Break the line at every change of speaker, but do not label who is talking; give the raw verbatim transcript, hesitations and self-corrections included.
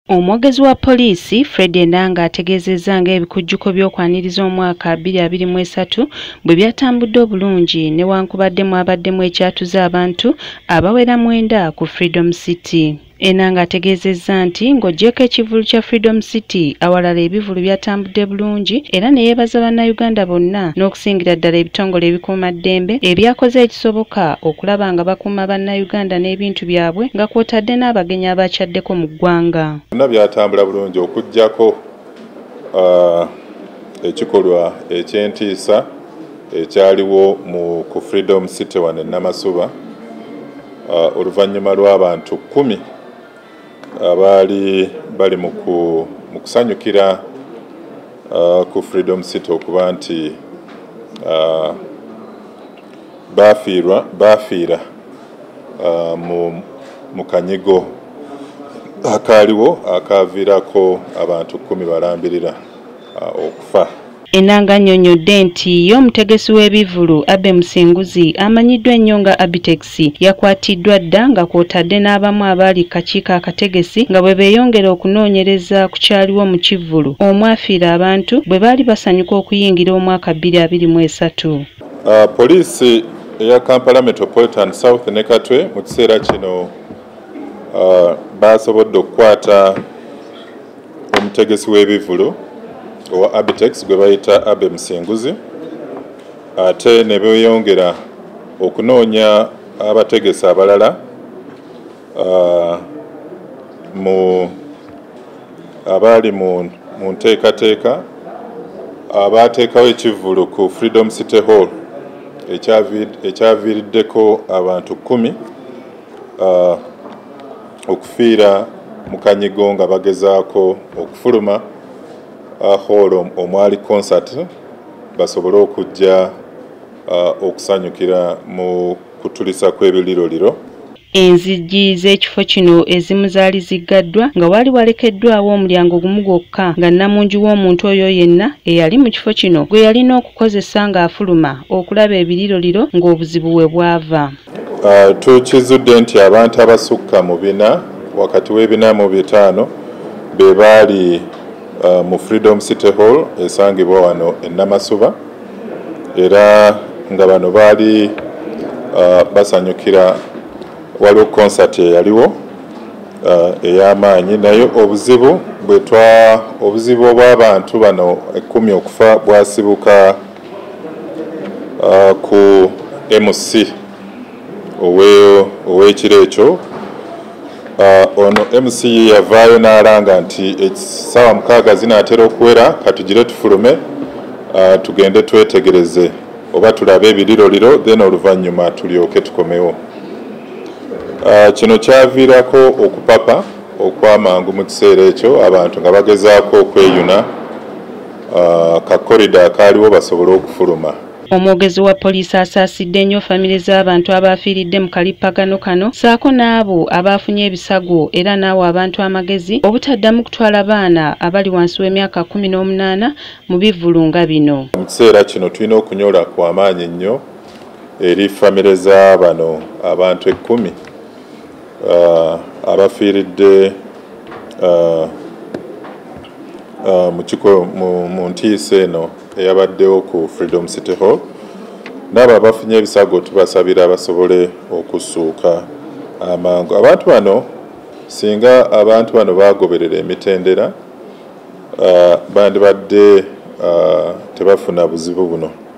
Omwogezi wa poliisi Fred Enanga ategeezezza ng'ebikujjuko by'okwaniriza omwaka bbiri abiri mu esatu bwe byatambudde obulungi newankubadde mwabaddemu ekyatuza abantu abawera mwenda ku Freedom City. Enanga ategeezezza nti ng'oggyeko ekivvulu kya Freedom City awalala ebivvulu byatambudde bulungi era ne yeebaza bannayuganda bonna n'okusingira ddala ebitongole ebikuumaddembe ebyakoze ekisoboka okulaba nga bakuuma bannayuganda n'ebintu byabwe nga kw'otadde n'abagenyi abakyaddeko mu ggwanga.
Byonna byatambula bulungi okuggyako uh, ekikolwa eky'entiisa ekyaliwo mu ku Freedom City wano e Namasuba uh, oluvannyuma lw'abantu kkumi abaali bali mu kusanyukira uh, ku Freedom City okuba nti uh, bafiirwa bafiira uh, mu, mu kanyigo akaaliwo akaviirako abantu kkumi balambirira uh, okufa.
Enanga annyonnyodde nti ye omutegesi w'ebivvulu Abe Musinguzi amanyiddwa ennyo nga Abitex yakwatiddwa dda nga kw'otadde n'abamu abaali kakiiko akategesi nga bwe beeyongera okunoonyereza ku kyaliwo mu kivvulu omwafiira abantu bwe baali basanyuka okuyingira omwaka bbiri abiri mu esatu.
Uh, poliisi eya Kampala Metropolitan South ne Katwe mu kiseera kino uh, baasobodde okukwata omutegesi w'ebivvulu owa Abitex gwe bayita Abe Musinguzi ate ne beeyongera okunoonya abategesi abalala uh, mu abaali mu, mu nteekateeka abaateekawo ekivvulu ku Freedom City Hall ekyaviiriddeko abantu kkumi uh, okufiira mu kanyigo nga bagezaako okufuluma hall omwali concert basobole okujja uh, okusanyukira mu kutulisa kw'ebiliroliro.
Enzigi z'ekifo kino ezimu zaali ziggaddwa nga wali walekeddwawo omulyango gumu gwokka nga nnamungi w'omuntu oyo yenna eyali mu kifo kino gwe yalina okukozesa ng'afuluma okulaba ebiriroliro ng'obuzibu we bwava.
Uh, tukizudde nti abantu abasukka mu bina wakati w'ebina mu bitaano be baali Uh, mu Freedom City Hall esangibwa wano e Namasuba era nga bano baali uh, basanyukira waliwo concert eyaliwo uh, ey'amaanyi naye obuzibu bwe twa obuzibu obw'abantu bano ekkumi okufa bwasibuka uh, ku M C ow'ekiro ekyo. Uh, ono M C yavaayo n'alanga nti essaawa mukaaga zinaatera okuwera katugire tufulume uh, tugende twetegereze oba tulabe ebiriroliro then oluvannyuma tulyoke tukomewo. Uh, kino kyaviirako okupapa okwamangu mu kiseera ekyo abantu nga bagezaako okweyuna uh, ka korida akaaliwo basobole okufuluma.
Omwogezi wa poliisi asaasidde nnyo famire z'abantu abaafiiridde mu kalippagano kano saako n'abo abaafunye ebisago era n'awo abantu amagezi obutaddamu kutwala baana abali wansi w'emyaka kumi n'omunaana mu bivvulu nga bino.
Mu kiseera kino tulina okunyola kw'amaanyi nnyo eri famire z'abano abantu ekkumi uh, abafiiridde uh, uh, mu kiko mu, mu ntiisa eno eyabaddewo ku Freedom City Hall n'abo abafunye ebisago tubasabira basobole okussuuka amangu. Abantu bano singa abantu bano bagoberera emitendera uh, bandibadde uh, tebafuna buzibu buno.